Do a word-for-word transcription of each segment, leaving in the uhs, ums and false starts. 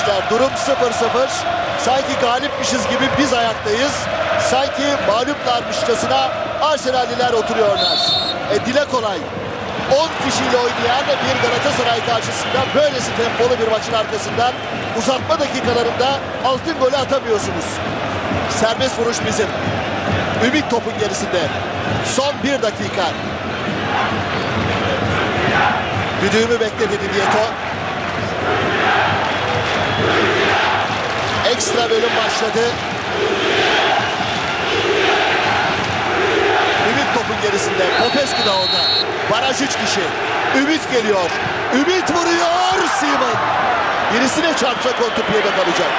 seyirciler, durum sıfır sıfır. Sanki galipmişiz gibi biz ayaktayız. Sanki mağluplarmışçasına Arsenalliler oturuyorlar. E, dile kolay. on kişiyle oynayan bir Galatasaray karşısında böylesi tempolu bir maçın arkasından uzatma dakikalarında altın golü atamıyorsunuz. Serbest vuruş bizim. Ümit topun gerisinde. Son bir dakika. Düdüğümü bekledi Divieto. Ekstra bölüm başladı. Ümit topun gerisinde. Popescu da orada. Baraj üç kişi. Ümit geliyor. Ümit vuruyor. Seaman. Birisine çarpsa kontrpiyede kalacak.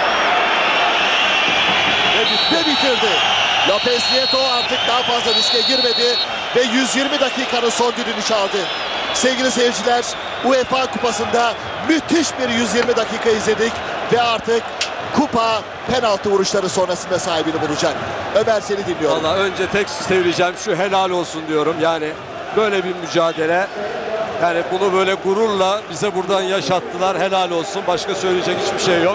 Ve, ve bitirdi. Lopez Nieto artık daha fazla riske girmedi. Ve yüz yirmi dakikanın son düdüğünü çaldı. Sevgili seyirciler, UEFA Kupası'nda müthiş bir yüz yirmi dakika izledik. Ve artık kupa penaltı vuruşları sonrasında sahibini bulacak. Ömer, seni dinliyorum. Vallahi önce tek söyleyeceğim şu, helal olsun diyorum. Yani böyle bir mücadele. Yani bunu böyle gururla bize buradan yaşattılar. Helal olsun. Başka söyleyecek hiçbir şey yok.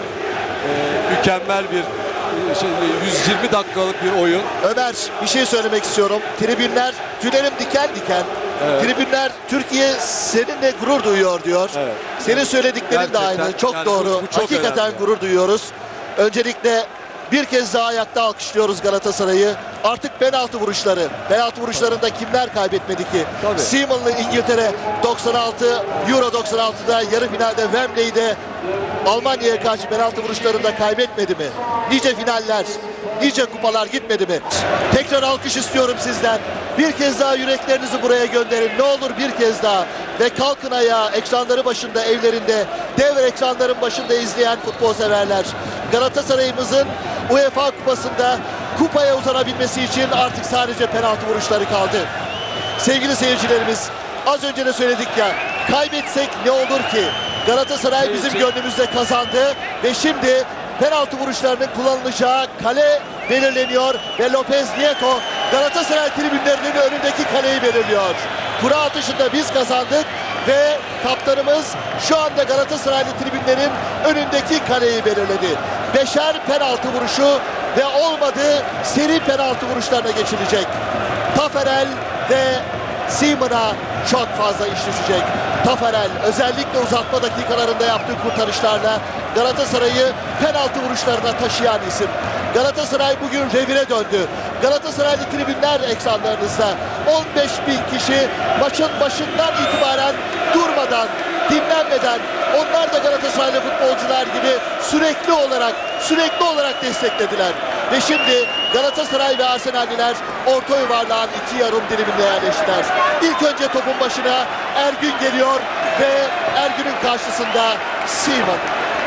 Ee, mükemmel bir şey, yüz yirmi dakikalık bir oyun. Ömer, bir şey söylemek istiyorum. Tribünler tüylerim diken diken. Evet. Tribünler Türkiye seninle gurur duyuyor diyor. Evet. Senin söylediklerin gerçekten de aynı. Çok yani doğru. Bu, bu çok hakikaten önemli. Gurur duyuyoruz. Öncelikle bir kez daha ayakta alkışlıyoruz Galatasaray'ı. Artık penaltı vuruşları. Penaltı vuruşlarında kimler kaybetmedi ki? Tabii. Seaman'lı İngiltere doksan altı, Euro doksan altıda yarı finalde Wembley'de Almanya'ya karşı penaltı vuruşlarında kaybetmedi mi? Nice finaller, nice kupalar gitmedi mi? Tekrar alkış istiyorum sizden. Bir kez daha yüreklerinizi buraya gönderin. Ne olur bir kez daha. Ve kalkın ayağa, ekranları başında, evlerinde, dev ekranların başında izleyen futbol severler. Galatasaray'ımızın UEFA Kupası'nda kupaya uzanabilmesi için artık sadece penaltı vuruşları kaldı. Sevgili seyircilerimiz, az önce de söyledik ya, kaybetsek ne olur ki? Galatasaray bizim gönlümüzde kazandı ve şimdi penaltı vuruşlarının kullanılacağı kale belirleniyor ve Lopez Nieto Galatasaray tribünlerinin önündeki kaleyi belirliyor. Kura atışında biz kazandık ve kaptanımız şu anda Galatasaraylı tribünlerin önündeki kaleyi belirledi. Beşer penaltı vuruşu ve olmadı seri penaltı vuruşlarına geçilecek. Taferel ve Seaman'a çok fazla iş düşecek. Taferel özellikle uzatma dakikalarında yaptığı kurtarışlarla Galatasaray'ı penaltı vuruşlarına taşıyan isim. Galatasaray bugün revire döndü. Galatasaraylı tribünler ekranlarınızda. on beş bin kişi maçın başından itibaren durmadan, dinlenmeden, onlar da Galatasaraylı futbolcular gibi sürekli olarak sürekli olarak desteklediler. Ve şimdi Galatasaray ve Arsenalliler orta yuvarlağın iki yarım diliminde yerleştiler. İlk önce topun başına Ergün geliyor ve Ergün'ün karşısında Seaman.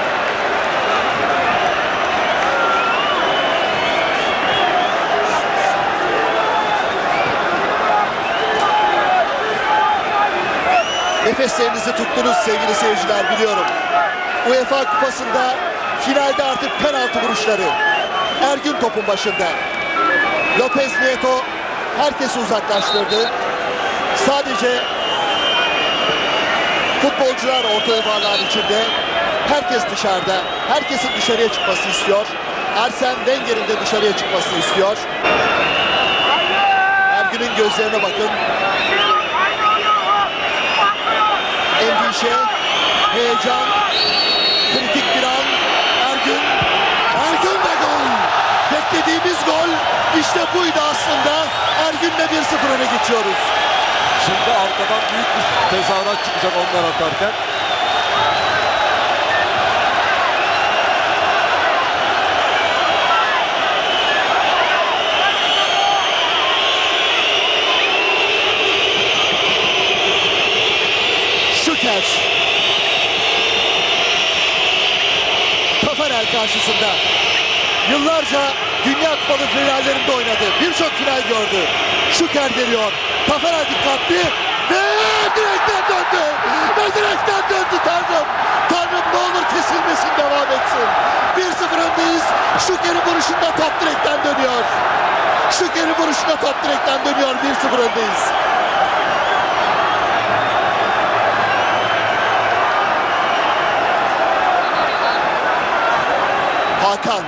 Nefeslerinizi tuttunuz sevgili seyirciler, biliyorum. UEFA Kupası'nda finalde artık penaltı vuruşları. Ergün topun başında. Lopez Nieto herkesi uzaklaştırdı. Sadece futbolcular orta yuvarlağın içinde. Herkes dışarıda. Herkesin dışarıya çıkmasını istiyor. Arsene Wenger'in de dışarıya çıkmasını istiyor. Ergün'ün gözlerine bakın. Endişe, heyecan, kritik bir an. Ergün, Ergün ve gol. Beklediğimiz gol işte buydu aslında. Ergün'le bir sıfır öne geçiyoruz. Şimdi arkadan büyük bir tezahürat çıkacak onlar atarken. Şüker. Taferel karşısında. Yıllarca Dünya Kupalı finallerinde oynadı. Birçok final gördü. Şüker geliyor. Taferel dikkatli ve direkten döndü. Ve direkten döndü Tanrım. Tanrım ne olur kesilmesin, devam etsin. bir sıfır öndeyiz. Şüker'in vuruşunda top direkten dönüyor. Şüker'in vuruşunda top direkten dönüyor. bir sıfır öndeyiz. Hakan.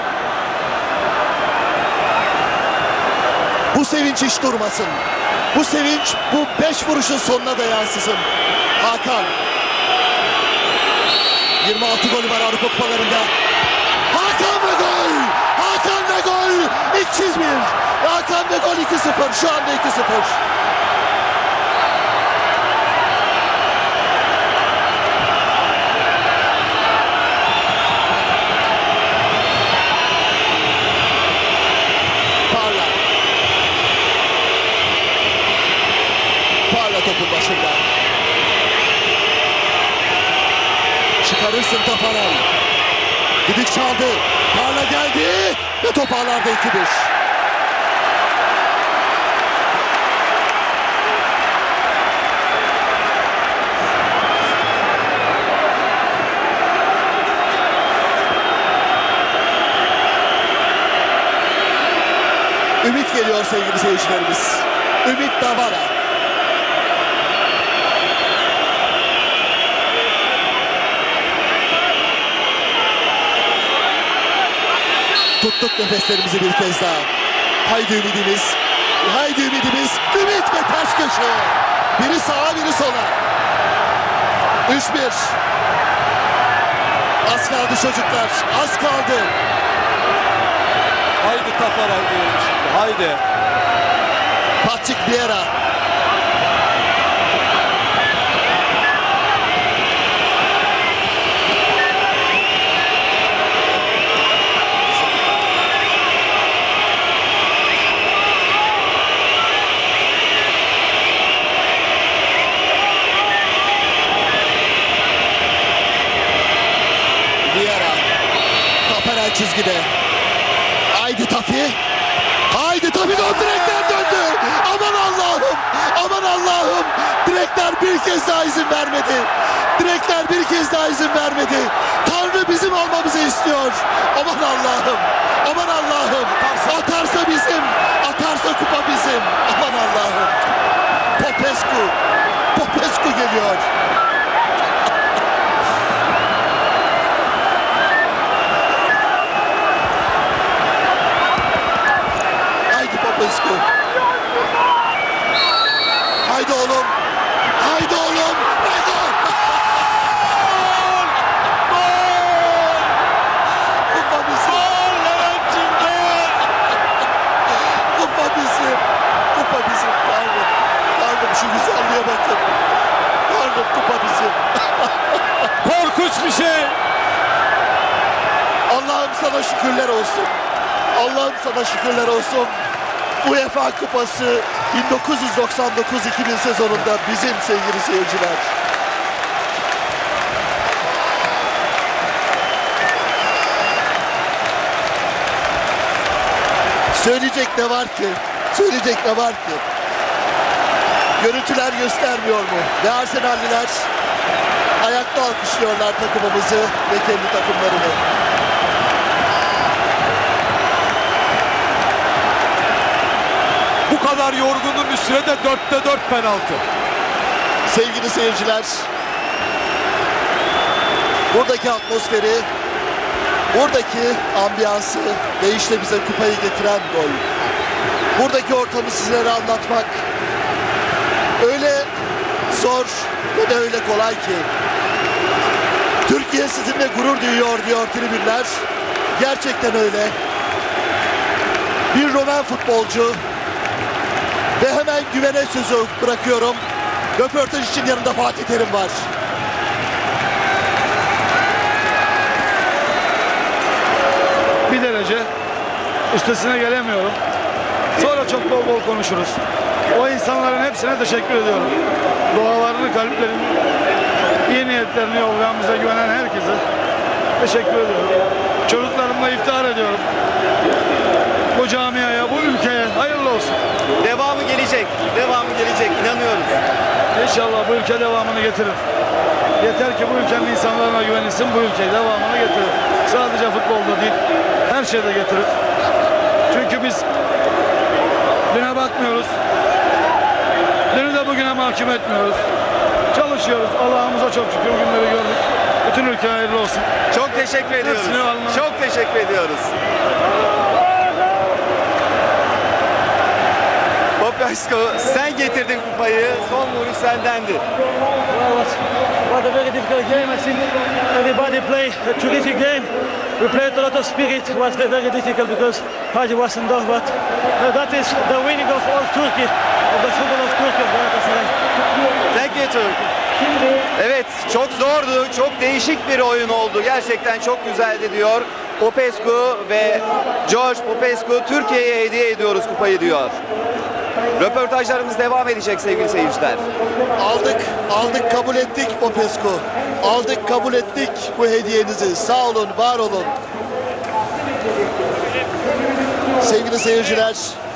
Bu sevinç hiç durmasın. Bu sevinç bu beş vuruşun sonuna da yansısın. Hakan. yirmi altı golü var Avrupa Kupalarında. Hakan ve gol! Hakan ve gol! iki yüz bir. Hakan ve gol iki sıfır. Şu anda iki sıfır. Parla. Parla topun başında. Çıkarırsın Tafarel. Düdük çaldı. Parla geldi. Ve top ağlarda iki bir. Ümit geliyor sevgili seyircilerimiz. Ümit Davara. Tuttuk nefeslerimizi bir kez daha. Haydi ümidimiz. Haydi ümidimiz. Ümit ve ters köşe. Biri sağa biri sola. üç bir. Az kaldı çocuklar. Az kaldı. Haydi Tafarel diyelim şimdi. Haydi. Patrick Vieira. Tafarel çizgide. Haydi Tafi. Haydi Tafi dön, direkler döndü. Aman Allah'ım. Aman Allah'ım. Direkler bir kez daha izin vermedi. Direkler bir kez daha izin vermedi. Tanrı bizim olmamızı istiyor. Aman Allah'ım. Aman Allah'ım. Atarsa bizim. Atarsa kupa bizim. Aman Allah'ım. Popescu. Popescu geliyor. Popescu. Haydi oğlum. Haydi oğlum. Ve gol. Gol. Kupa bizim. Kupa bizim. Kupa bizim. Tanrım. Tanrım şu güzelliğe bakın. Tanrım kupa bizim. Korkunç bir şey. Allah'ım sana şükürler olsun. Allah'ım sana şükürler olsun. UEFA Kupası bin dokuz yüz doksan dokuz iki bin sezonunda bizim sevgili seyirciler. Söyleyecek ne var ki? Söyleyecek ne var ki? Görüntüler göstermiyor mu? Ve Arsenalliler ayakta alkışlıyorlar takımımızı ve kendi takımlarını. Bu kadar yorgunun üstüne de dörtte dört penaltı. Sevgili seyirciler, buradaki atmosferi, buradaki ambiyansı ve işte bize kupayı getiren gol. Buradaki ortamı sizlere anlatmak öyle zor ve de öyle kolay ki. Türkiye sizinle gurur duyuyor diyor tribünler. Gerçekten öyle. Bir Roman futbolcu. Ve hemen Güven'e sözü bırakıyorum. Röportaj için yanında Fatih Terim var. Bir derece üstesine gelemiyorum. Sonra çok bol bol konuşuruz. O insanların hepsine teşekkür ediyorum. Dualarını, kalplerini, iyi niyetlerini yollayan, bize güvenen herkese teşekkür ediyorum. Çocuklarımla iftihar ediyorum. Bu camiaya, bu ülkeye hayırlı olsun. Devamı gelecek, devamı gelecek, inanıyoruz. İnşallah bu ülke devamını getirir. Yeter ki bu ülkenin insanlarına güvenilsin, bu ülkeyi devamını getirir. Sadece futbolda değil, her şeyde getirir. Çünkü biz düne bakmıyoruz. Dünü de bugüne mahkum etmiyoruz. Çalışıyoruz. Allah'ımıza çok şükür bu günleri gördük. Bütün ülke hayırlı olsun. Çok teşekkür ediyoruz. Hepsini alın. Çok teşekkür ediyoruz. Popescu, sen getirdin kupayı. Son vuruş sendendi. Well, it was a very difficult game. I think everybody played a terrific game. We played a lot of spirit. It was very difficult because Haji wasn't done. But uh, that is the winning of all Turkey, of the football of Turkey, of Galatasaray. Thank you Turkey. Evet, çok zordu, çok değişik bir oyun oldu. Gerçekten çok güzeldi diyor. Popescu ve George Popescu, Türkiye'ye hediye ediyoruz kupayı diyor. Röportajlarımız devam edecek sevgili seyirciler. Aldık, aldık, kabul ettik Popescu. Aldık, kabul ettik bu hediyenizi. Sağ olun, var olun. Sevgili seyirciler,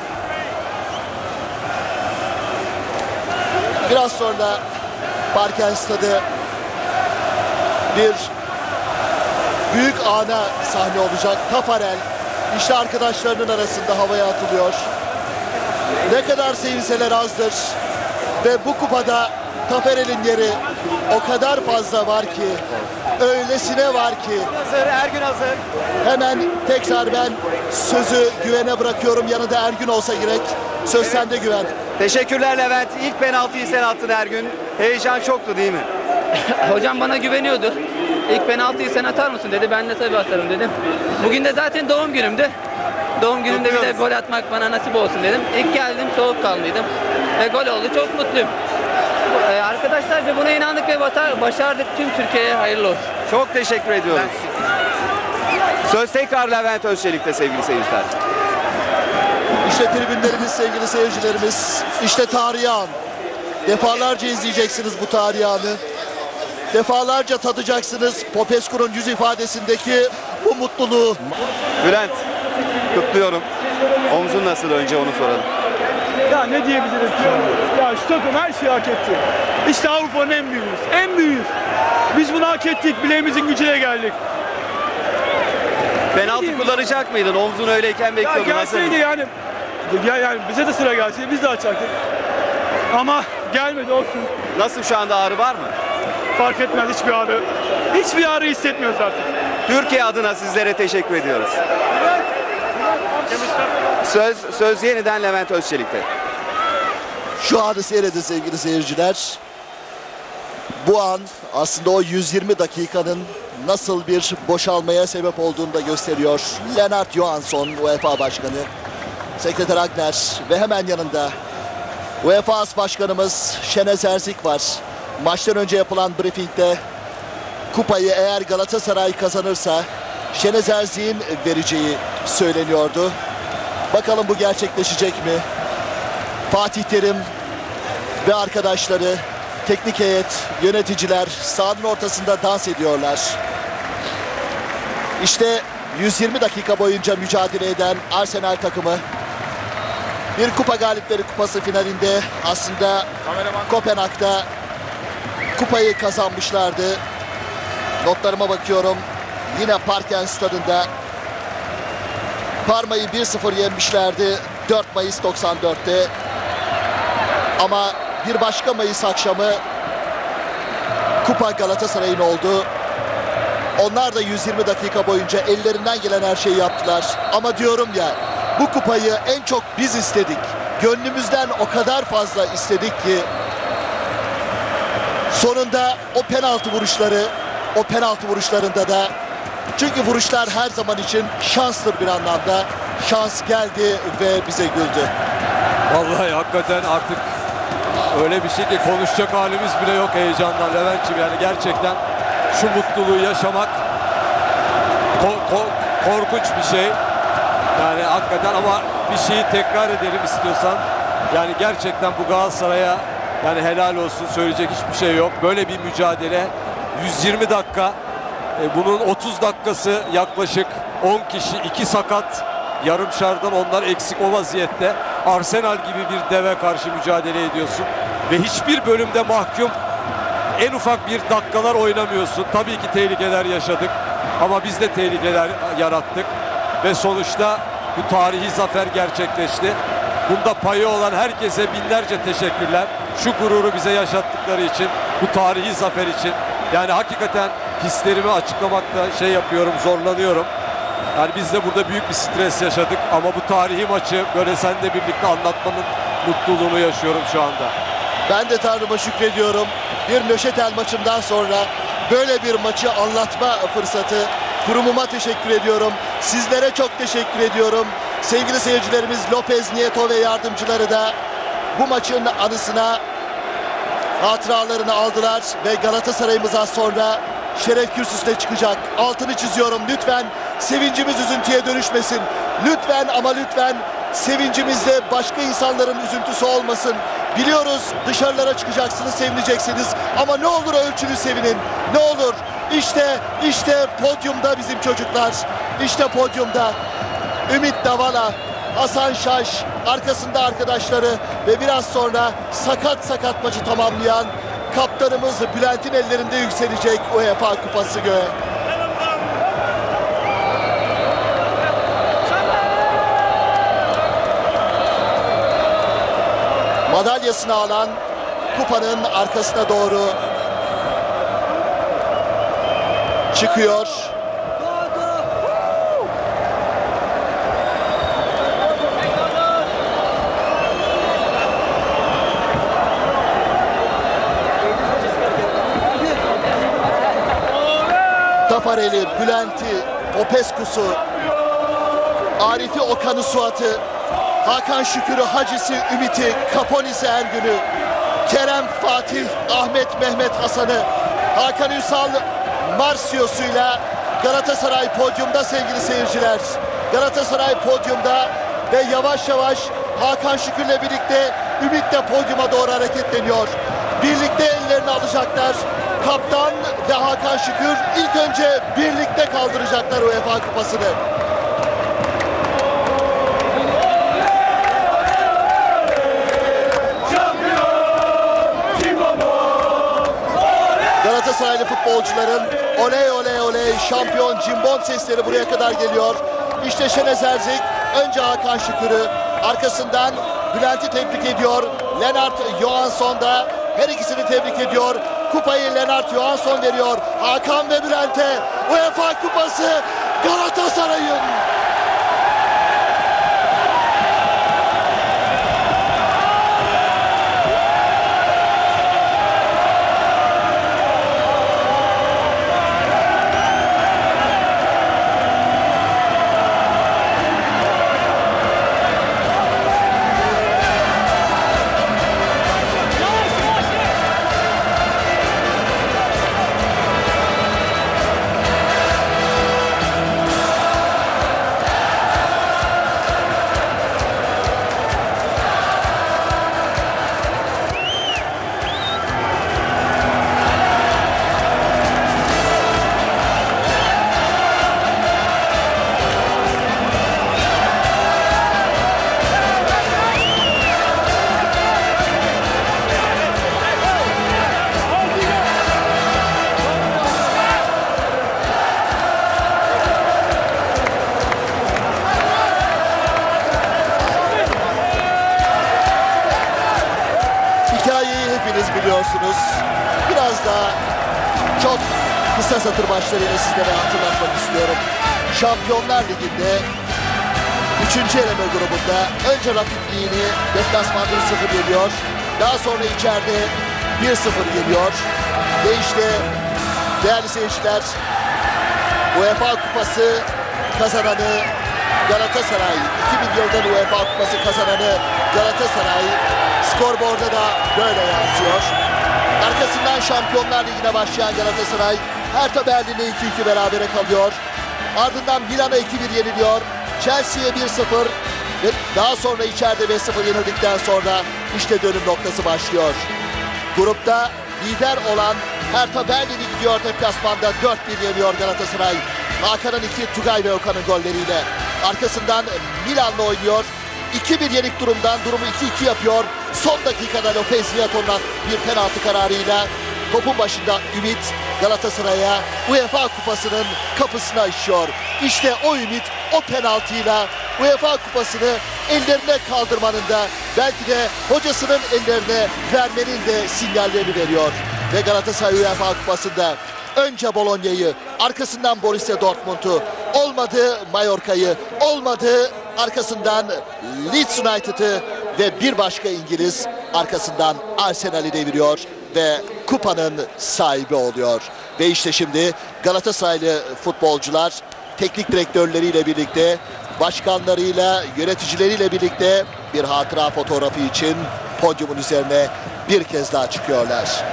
biraz sonra Parken Stadı bir büyük ana sahne olacak. Tafarel işte arkadaşlarının arasında havaya atılıyor. Ne kadar sevinseler azdır ve bu kupada Tafarel'in yeri o kadar fazla var ki, öylesine var ki. Hazır, Ergün hazır. Hemen tekrar ben sözü Güven'e bırakıyorum. Yanında Ergün olsa gerek. Söz sende Güven. Teşekkürler Levent. İlk penaltıyı sen attın Ergün. Heyecan çoktu değil mi? Hocam bana güveniyordu. İlk penaltıyı sen atar mısın dedi. Ben de tabii atarım dedim. Bugün de zaten doğum günümdü. Doğum günümde bir de Kutluyoruz. gol atmak bana nasip olsun dedim. İlk geldim soğukkanlıydım. Ve gol oldu. Çok mutluyum. Ee, arkadaşlarca buna inandık ve bata- başardık. Tüm Türkiye'ye hayırlı olsun. Çok teşekkür ediyoruz. Söz tekrar Levent Özçelik'te sevgili seyirciler. İşte tribünlerimiz, sevgili seyircilerimiz. İşte tarihi an. Defalarca izleyeceksiniz bu tarihi anı. Defalarca tadacaksınız Popescu'nun yüz ifadesindeki bu mutluluğu. Bülent, kutluyorum. Omzun nasıl önce onu soralım. Ya ne diyebilirim ki? Ya şu takım her şeyi hak etti. İşte Avrupa'nın en büyüğüyüz. En büyüğüz. Biz bunu hak ettik. Bileğimizin gücüne geldik. Penaltı kullanacak mıydın? Omzun öyleyken Ya bekliyordun. Nasıl? gelseydi yani. Ya yani bize de sıra gelseydi biz de açacaktık. Ama gelmedi olsun. Nasıl, şu anda ağrı var mı? Fark etmez hiçbir ağrı. Hiçbir ağrı hissetmiyoruz artık. Türkiye adına sizlere teşekkür ediyoruz. Söz, söz yeniden Levent Özçelik'te. Şu anı seyredin sevgili seyirciler. Bu an aslında o yüz yirmi dakikanın nasıl bir boşalmaya sebep olduğunu da gösteriyor. Lennart Johansson, UEFA Başkanı, Sekreter Agner ve hemen yanında UEFA As Başkanımız Şenez Erzik var. Maçtan önce yapılan briefingde kupayı eğer Galatasaray kazanırsa Şenez Erzik'in vereceği söyleniyordu. Bakalım bu gerçekleşecek mi? Fatih Terim ve arkadaşları, teknik heyet, yöneticiler sahanın ortasında dans ediyorlar. İşte yüz yirmi dakika boyunca mücadele eden Arsenal takımı bir kupa galipleri kupası finalinde aslında Kopenhag'da kupayı kazanmışlardı. Notlarıma bakıyorum. Yine Parken Stadı'nda Parma'yı bir sıfır yenmişlerdi dört Mayıs doksan dörtte. Ama bir başka Mayıs akşamı kupa Galatasaray'ın oldu. Onlar da yüz yirmi dakika boyunca ellerinden gelen her şeyi yaptılar. Ama diyorum ya, bu kupayı en çok biz istedik. Gönlümüzden o kadar fazla istedik ki sonunda o penaltı vuruşları, o penaltı vuruşlarında da, çünkü vuruşlar her zaman için şanstır bir anlamda. Şans geldi ve bize güldü. Vallahi hakikaten artık öyle bir şey ki konuşacak halimiz bile yok heyecandan Levent'ciğim. Yani gerçekten şu mutluluğu yaşamak ko- ko- korkunç bir şey. Yani hakikaten, ama bir şeyi tekrar edelim istiyorsan. Yani gerçekten bu Galatasaray'a yani helal olsun, söyleyecek hiçbir şey yok. Böyle bir mücadele yüz yirmi dakika. E, bunun otuz dakikası yaklaşık on kişi, iki sakat, yarım şardan onlar eksik o vaziyette. Arsenal gibi bir deve karşı mücadele ediyorsun ve hiçbir bölümde mahkum, en ufak bir dakikalar oynamıyorsun. Tabii ki tehlikeler yaşadık ama biz de tehlikeler yarattık ve sonuçta bu tarihi zafer gerçekleşti. Bunda payı olan herkese binlerce teşekkürler. Şu gururu bize yaşattıkları için bu tarihi zafer için. Yani hakikaten hislerimi açıklamakta şey yapıyorum, zorlanıyorum. Yani biz de burada büyük bir stres yaşadık ama bu tarihi maçı böyle seninle birlikte anlatmanın mutluluğunu yaşıyorum şu anda. Ben de Tanrı'ma şükrediyorum. Bir Nöşetel maçından sonra böyle bir maçı anlatma fırsatı. Kurumuma teşekkür ediyorum. Sizlere çok teşekkür ediyorum. Sevgili seyircilerimiz Lopez, Nieto ve yardımcıları da bu maçın anısına hatıralarını aldılar ve Galatasaray'ımız az sonra şeref kürsüsüne çıkacak. Altını çiziyorum. Lütfen sevincimiz üzüntüye dönüşmesin. Lütfen ama lütfen sevincimizde başka insanların üzüntüsü olmasın. Biliyoruz dışarılara çıkacaksınız, sevineceksiniz ama ne olur ölçülü sevinin. Ne olur. İşte, işte podyumda bizim çocuklar. İşte podyumda Ümit Davala, Hasan Şaş, arkasında arkadaşları ve biraz sonra sakat sakat maçı tamamlayan kaptanımız Bülent'in ellerinde yükselecek UEFA Kupası göğe. Madalyasını alan kupanın arkasına doğru çıkıyor. Tafareli, Bülent'i, Popescu'su, Arif'i, Okan'ı, Suat'ı, Hakan Şükür'ü, Hacı'sı, Ümit'i, Kaponis'i, Ergün'ü, Kerem, Fatih, Ahmet, Mehmet, Hasan'ı, Hakan Ünsal, Marsio'suyla Galatasaray podyumda sevgili seyirciler. Galatasaray podyumda ve yavaş yavaş Hakan Şükür'le birlikte Ümit de podyuma doğru hareketleniyor. Birlikte ellerini alacaklar. Kaptan ve Hakan Şükür ilk önce birlikte kaldıracaklar UEFA Kupası'nı. Galatasaraylı futbolcuların oley oley oley şampiyon cimbom sesleri buraya kadar geliyor. İşte Şenez Erzik önce Hakan Şükür'ü, arkasından Bülent'i tebrik ediyor. Lennart Johansson da her ikisini tebrik ediyor. Kupayı Lennart Johansson veriyor. Hakan ve Bülent'e UEFA Kupası Galatasaray'ın. Biliyorsunuz. Biraz daha çok kısa satır başlarıyla sizlere hatırlatmak istiyorum. Şampiyonlar Ligi'nde üçüncü eleme grubunda önce rakipliğini deplasmanda bir sıfır geliyor. Daha sonra içeride bir sıfır geliyor. Ve işte değerli seyirciler, UEFA Kupası kazananı Galatasaray. iki bin yılda UEFA Kupası kazananı Galatasaray. Skorboard'a da böyle yansıyor. Arkasından Şampiyonlar Ligi'ne başlayan Galatasaray Hertha Berlin'le iki iki berabere kalıyor. Ardından Milan'a iki bir yeniliyor. Chelsea'ye bir sıfır ve daha sonra içeride beş sıfır yenildikten sonra işte dönüm noktası başlıyor. Grupta lider olan Hertha Berlin'i gidiyor deplasmanda dört bir yeniyor Galatasaray. Hakan'ın iki, Tugay ve Okan'ın golleriyle. Arkasından Milan'la oynuyor. iki bir yenik durumdan durumu iki iki yapıyor. Son dakikada Lopez Nieto'nun bir penaltı kararıyla topun başında Ümit Galatasaray'a UEFA Kupası'nın kapısına işiyor. İşte o Ümit o penaltıyla UEFA Kupası'nı ellerine kaldırmanın da belki de hocasının ellerine vermenin de sinyallerini veriyor. ve Galatasaray UEFA Kupası'nda önce Bologna'yı, arkasından Borussia Dortmund'u, olmadı Mallorca'yı, olmadı arkasından Leeds United'ı ve bir başka İngiliz arkasından Arsenal'i deviriyor ve kupanın sahibi oluyor. Ve işte şimdi Galatasaraylı futbolcular teknik direktörleriyle birlikte, başkanlarıyla, yöneticileriyle birlikte bir hatıra fotoğrafı için podyumun üzerine bir kez daha çıkıyorlar.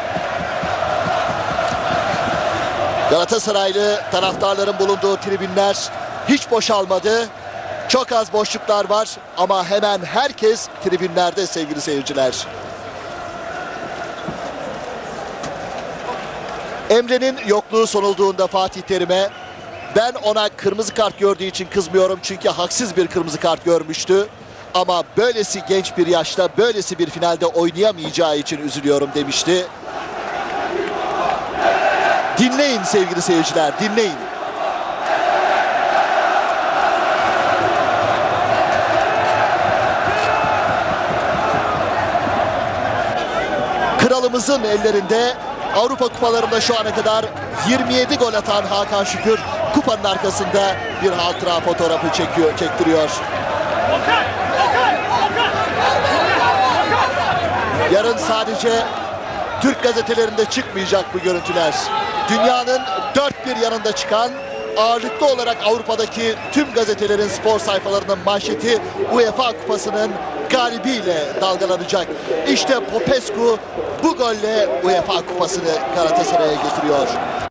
Galatasaraylı taraftarların bulunduğu tribünler hiç boşalmadı. Çok az boşluklar var ama hemen herkes tribünlerde sevgili seyirciler. Emre'nin yokluğu sonulduğunda Fatih Terim'e, ben ona kırmızı kart gördüğü için kızmıyorum çünkü haksız bir kırmızı kart görmüştü. Ama böylesi genç bir yaşta, böylesi bir finalde oynayamayacağı için üzülüyorum demişti. Dinleyin sevgili seyirciler, dinleyin. Kralımızın ellerinde Avrupa kupalarında şu ana kadar yirmi yedi gol atan Hakan Şükür kupanın arkasında bir hatıra fotoğrafı çekiyor, çektiriyor. Yarın sadece Türk gazetelerinde çıkmayacak bu görüntüler. Dünyanın dört bir yanında çıkan, ağırlıklı olarak Avrupa'daki tüm gazetelerin spor sayfalarının manşeti UEFA Kupası'nın galibiyle dalgalanacak. İşte Popescu bu golle UEFA Kupası'nı Galatasaray'a getiriyor.